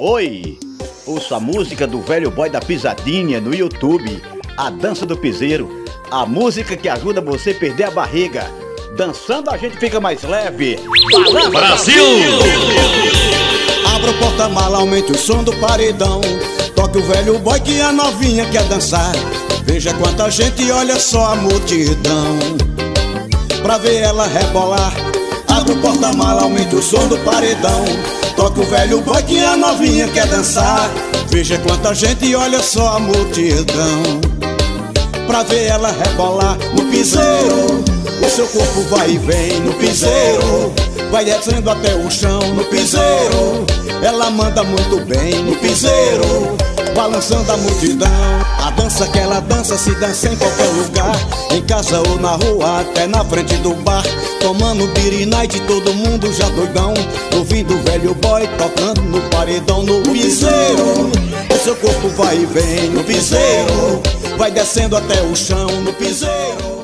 Oi, ouço a música do velho boy da pisadinha no YouTube, a dança do piseiro, a música que ajuda você a perder a barriga. Dançando a gente fica mais leve. Balança, Brasil! Abra o porta-mala, aumente o som do paredão. Toque o velho boy que a novinha quer dançar. Veja quanta gente, olha só a multidão pra ver ela rebolar. Abra o porta-mala, aumente o som do paredão. Toque o velho boy que a novinha quer dançar. Veja quanta gente, olha só a multidão pra ver ela rebolar. No piseiro, o seu corpo vai e vem. No piseiro, vai descendo até o chão. No piseiro, ela manda muito bem. No piseiro, balançando a multidão. A dança que ela dança se dança em qualquer lugar, em casa ou na rua, até na frente do bar. Tomando beer night, todo mundo já doidão, ouvindo o velho boy tocando no paredão. No piseiro, o seu corpo vai e vem. No piseiro, vai descendo até o chão. No piseiro.